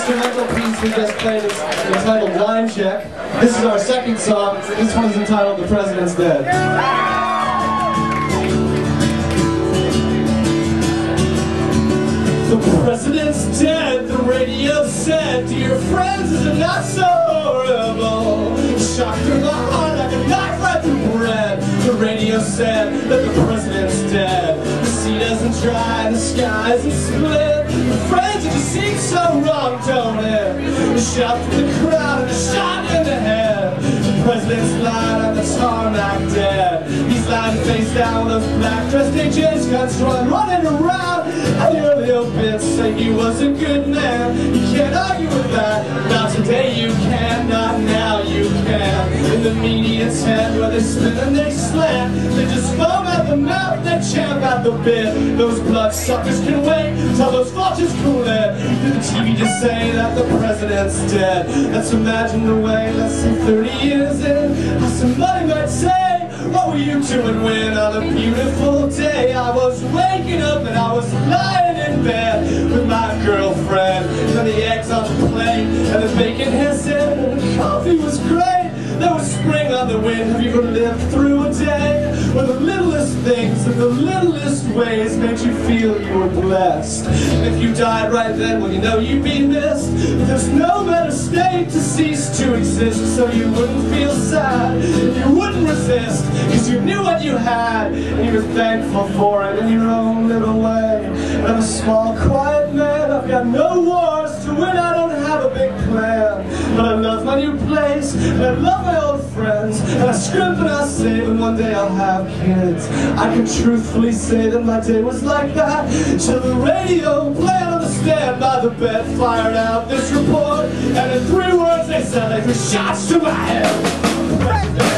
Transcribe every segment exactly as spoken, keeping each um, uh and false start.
instrumental piece we just played is entitled Line Check. This is our second song. This one is entitled The President's Dead. The president's dead, the radio said. Dear friends, is it not so horrible? Shock through my heart like a knife right through bread. The radio said that the president's dead. The sea doesn't dry, the sky isn't split. The friends, it just seems so wrong, don't it? A shot through the crowd and a shot in the head. The president's lying on the tarmac dead. He's lying face down with those black dressed agents, guns drawn, running around. And the early obits say he was a good man. You can't argue with that. Not today you can, not now you can. In the media's head where they spin and they slant, they just foam at the mouth, they champ at the bit. Those bloodsuckers can wait till those vultures cool it. Did the T V just say that the president's dead? Let's imagine the way, let's say thirty years in, how somebody might say, what were you doing when on a beautiful day I was waking up and I was lying in bed with my girlfriend, and the eggs on the plate and the bacon hissing and the coffee was great. There was spring on the wind. Have you ever lived through a day where the littlest things in the littlest ways made you feel you were blessed? And if you died right then, well, you know you'd be missed. But there's no better state to cease to exist, so you wouldn't feel sad, you wouldn't resist, because you knew what you had and you were thankful for it in your own little way. And I'm a small, quiet man. I've got no wars to win. I don't have a big plan, but I love my new place and I love my old friends, and I scrimp and I save, and one day I'll have kids. I can truthfully say that my day was like that till the radio played on the stand by the bed fired out this report, and in three words they said they threw shots to my head.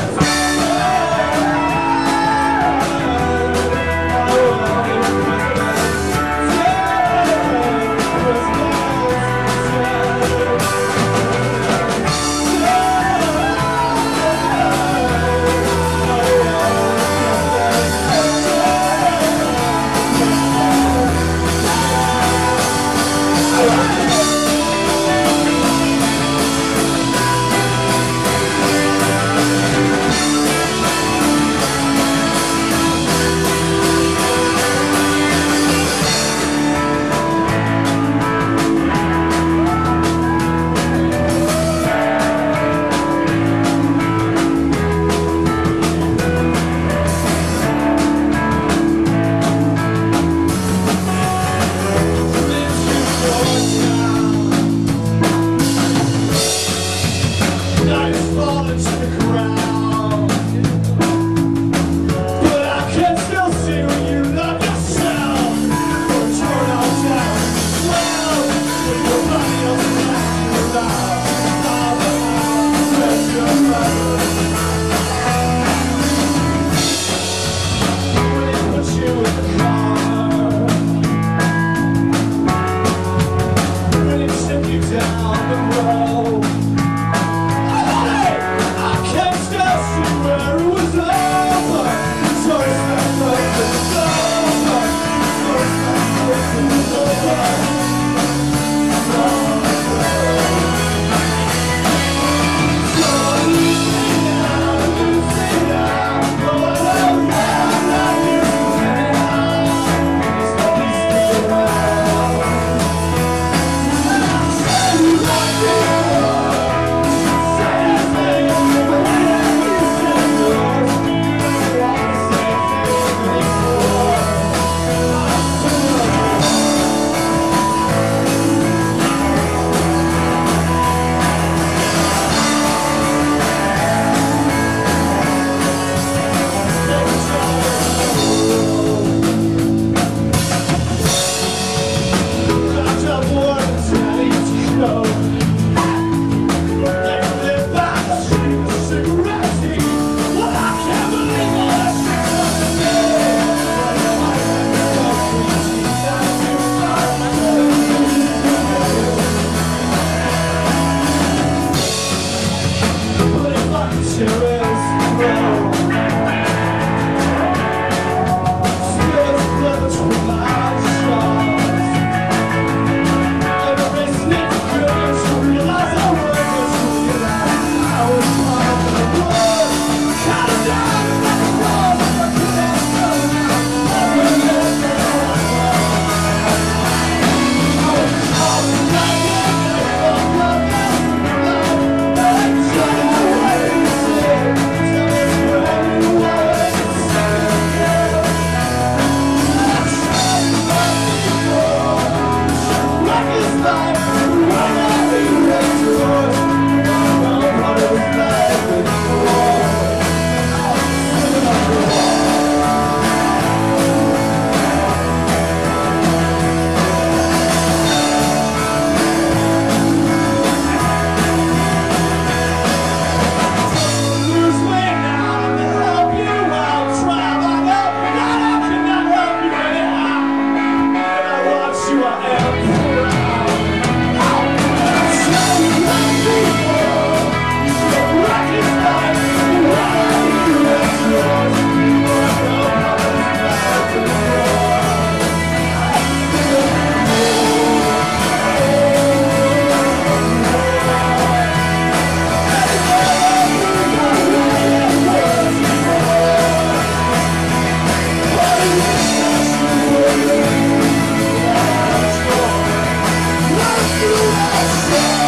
Yeah!